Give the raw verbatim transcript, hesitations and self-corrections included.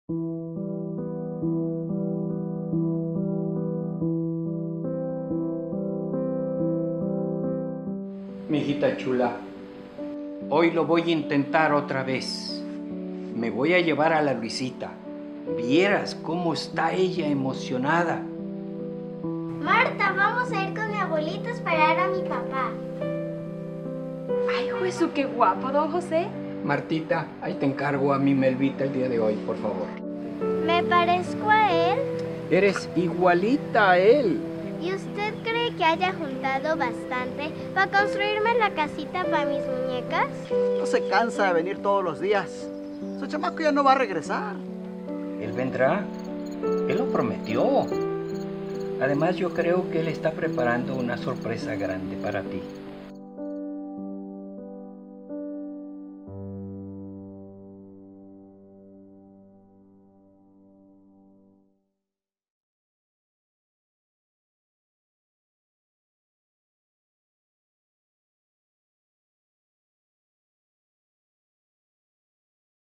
Mi hijita chula, hoy lo voy a intentar otra vez. Me voy a llevar a la Luisita. Vieras cómo está ella emocionada. Marta, vamos a ir con mi abuelito a esperar a mi papá. Ay, Jesús, qué guapo, don José. Martita, ahí te encargo a mi Melvita el día de hoy, por favor. ¿Me parezco a él? Eres igualita a él. ¿Y usted cree que haya juntado bastante para construirme la casita para mis muñecas? No se cansa de venir todos los días. Su chamaco ya no va a regresar. Él vendrá. Él lo prometió. Además, yo creo que él está preparando una sorpresa grande para ti.